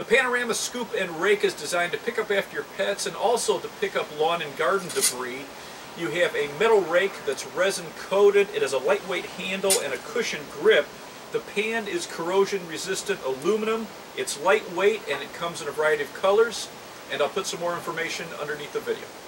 Panorama Scoop and Rake is designed to pick up after your pets and also to pick up lawn and garden debris. You have a metal rake that's resin coated. It has a lightweight handle and a cushioned grip. The pan is corrosion resistant aluminum. It's lightweight and it comes in a variety of colors. And I'll put some more information underneath the video.